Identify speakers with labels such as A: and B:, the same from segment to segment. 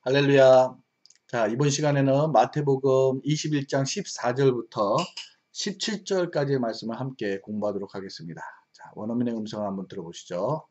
A: 할렐루야. 자, 이번 시간에는 마태복음 21장 14절부터 17절까지의 말씀을 함께 공부하도록 하겠습니다. 자, 원어민의 음성을 한번 들어보시죠.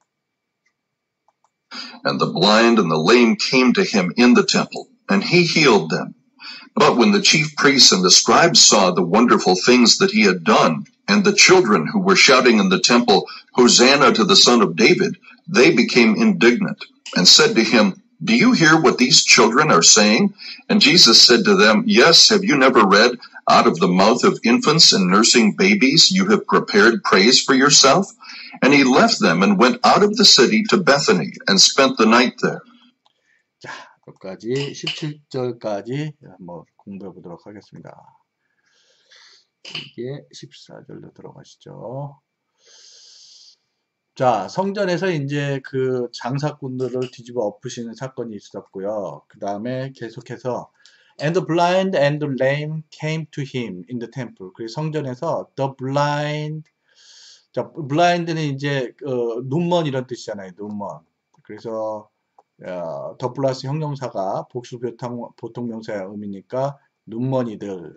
B: And the blind and the lame came to him in the temple, and he healed them. But when the chief priests and the scribes saw the wonderful things that he had done, and the children who were shouting in the temple, Hosanna to the Son of David, they became indignant, and said to him, Do you hear what these children are saying? And Jesus said to them, Yes, have you never read, Out of the mouth of infants and nursing babies you have prepared praise for yourself? And he left them and went out of the city to Bethany and spent the night there.
A: 자, 여기까지 17절까지 한번 공부해 보도록 하겠습니다. 이게 14절로 들어가시죠. 자, 성전에서 이제 그 장사꾼들을 뒤집어 엎으시는 사건이 있었고요. 그 다음에 계속해서 And the blind and the lame came to him in the temple. 그래서 성전에서 the blind, 자, blind는 이제 눈먼 이런 뜻이잖아요. 눈먼. 그래서 더 플러스 형용사가 복수 보통 명사의 의미니까 눈먼이들,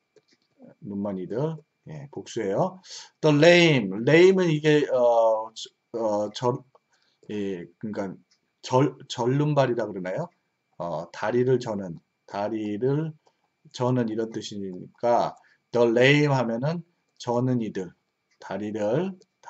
A: 예, 복수예요. The lame, lame은 이게 예, 그러니까 절름발이라 그러나요? 다리를 저는 이런 뜻이니까 the lame 하면은 저는 이들, 다리를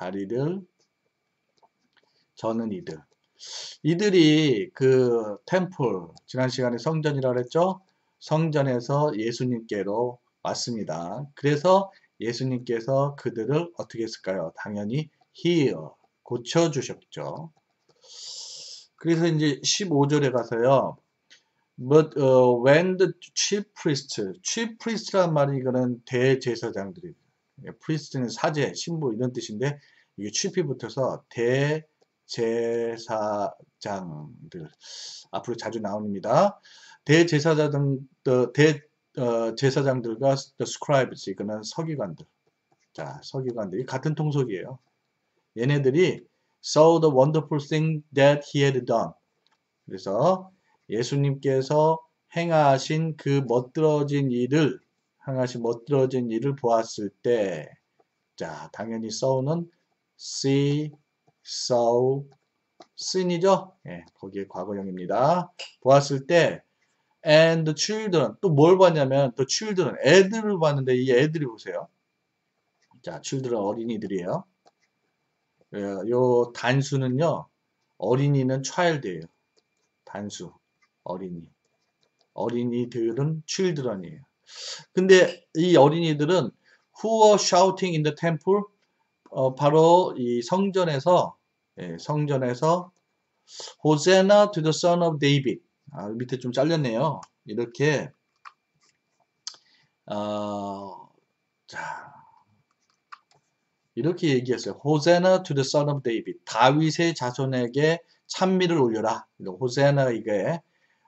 A: 저는 이들. 이들이 그 템플, 지난 시간에 성전이라고 그랬죠? 성전에서 예수님께로 왔습니다. 그래서 예수님께서 그들을 어떻게 했을까요? 당연히 heal, 고쳐주셨죠. 그래서 이제 15절에 가서요. But when the chief priest란 말이 이거는 대제사장들이, priest는 사제, 신부 이런 뜻인데 이게 chief이 붙어서 제사장들 앞으로 자주 나옵니다. 제사장들과 the scribes 이거는 서기관들. 자, 서기관들이 같은 통속이에요. 얘네들이 saw the wonderful thing that he had done. 그래서 예수님께서 행하신 그 멋들어진 일을 보았을 때, 자, 당연히 saw는 see, saw, seen이죠? 예, 거기에 과거형입니다. 보았을 때, and the children, 또 뭘 봤냐면, the children, 애들을 봤는데, 이 애들이 보세요. 자, children 어린이들이에요. 요 단수는요, 어린이는 child예요. 단수, 어린이들은 children이에요. 근데 이 어린이들은 who were shouting in the temple, 바로 이 성전에서 Hosanna to the Son of David. 밑에 좀 잘렸네요. 이렇게 자, 이렇게 얘기했어요. Hosanna to the Son of David. 다윗의 자손에게 찬미를 올려라. 호세아나 이게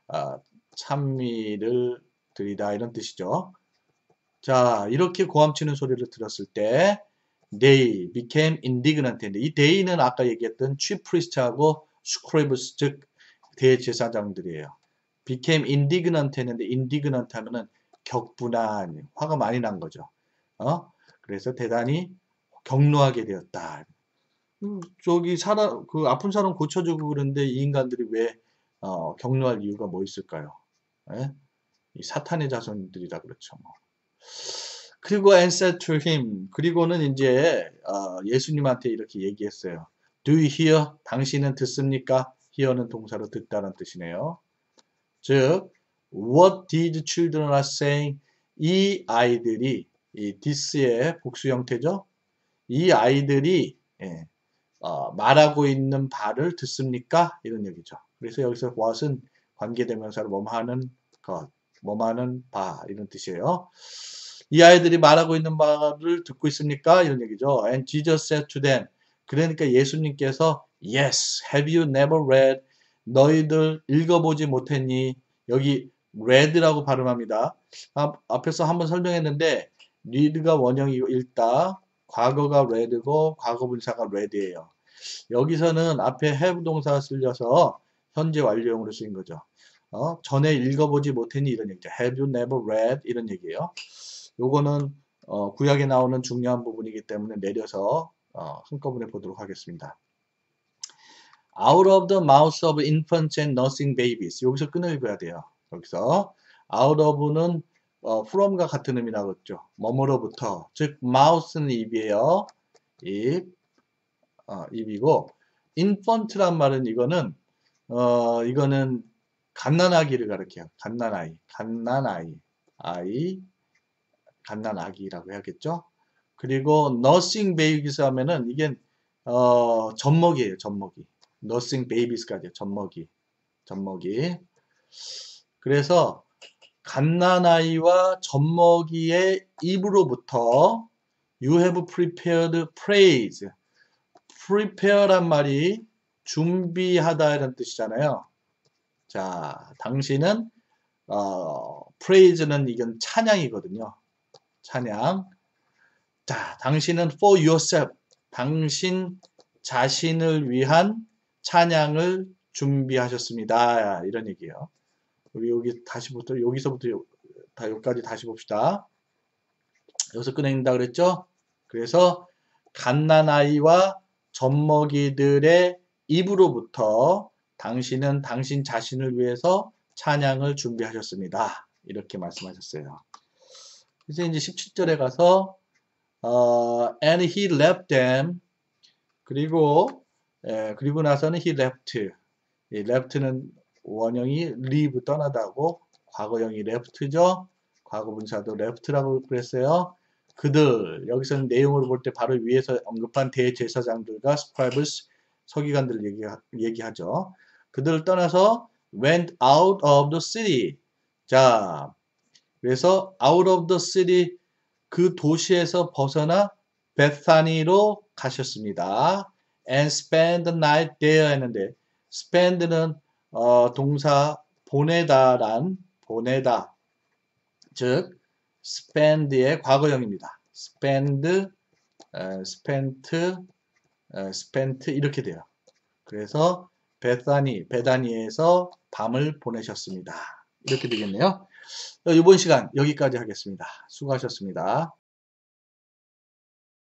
A: 찬미를 드리다 이런 뜻이죠. 자, 이렇게 고함치는 소리를 들었을 때 they became indignant. 이 they는 아까 얘기했던 chief priest하고 scribes 즉 대제사장들이에요. became indignant 했는데 indignant 하면은 격분한, 화가 많이 난 거죠. 그래서 대단히 격노하게 되었다. 저기 그 아픈 사람 고쳐주고 그러는데 이 인간들이 왜 격노할 이유가 뭐 있을까요? 예? 이 사탄의 자손들이라 그렇죠. 뭐. 그리고 and said to him, 그리고는 이제 예수님한테 이렇게 얘기했어요. Do you hear? 당신은 듣습니까? hear는 동사로 듣다는 뜻이네요. 즉, what did children are saying? 이 아이들이, 이 this의 복수 형태죠. 이 아이들이 말하고 있는 바를 듣습니까? 이런 얘기죠. 그래서 여기서 what은 관계대명사로 뭐하는 것, 뭐하는 바 이런 뜻이에요. 이 아이들이 말하고 있는 바를 듣고 있습니까? 이런 얘기죠. And Jesus said to them. 그러니까 예수님께서 Yes, have you never read? 너희들 읽어보지 못했니? 여기 read라고 발음합니다. 앞에서 한번 설명했는데 read가 원형이고 읽다. 과거가 read고 과거분사가 read예요. 여기서는 앞에 have 동사가 쓸려서 현재 완료형으로 쓰인 거죠. 전에 읽어보지 못했니 이런 얘기죠. Have you never read 이런 얘기예요. 요거는 구약에 나오는 중요한 부분이기 때문에 내려서 한꺼번에 보도록 하겠습니다. Out of the mouths of infants and nursing babies. 여기서 끈을 읽어야 돼요. 여기서 out of는 from과 같은 의미라고 했죠. 뭐뭐로부터. 즉 mouth는 입이에요. 입이고 infant란 말은 이거는 갓난아기를 가리켜요. 갓난아기라고 해야겠죠. 그리고 nursing babies 하면은 이게 젖먹이에요. 젖먹이. nursing babies까지 젖먹이. 그래서 갓난아이와 젖먹이의 입으로부터 you have prepared praise. prepare란 말이 준비하다 이런 뜻이잖아요. 자, 당신은 praise는 이건 찬양이거든요. 찬양. 자, 당신은 for yourself. 당신 자신을 위한 찬양을 준비하셨습니다. 이런 얘기예요. 우리 여기서부터 여기까지 다시 봅시다. 여기서 꺼낸다 그랬죠? 그래서 갓난아이와 젖먹이들의 입으로부터 당신은 당신 자신을 위해서 찬양을 준비하셨습니다. 이렇게 말씀하셨어요. 이제 17절에 가서 and he left them 그리고 나서는 he left. 이 left는 원형이 leave 떠나다고 과거형이 left죠. 과거 분사도 left라고 그랬어요. 그들 여기서는 내용으로 볼 때 바로 위에서 언급한 대제사장들과 scribes 서기관들 얘기하죠. 그들을 떠나서 went out of the city. 자, 그래서 out of the city 그 도시에서 벗어나 베타니로 가셨습니다. and spend the night there 했는데 spend는 동사 보내다 즉 spend의 과거형입니다. spent 이렇게 돼요. 그래서 베다니에서 밤을 보내셨습니다. 이렇게 되겠네요. 이번 시간 여기까지 하겠습니다. 수고하셨습니다.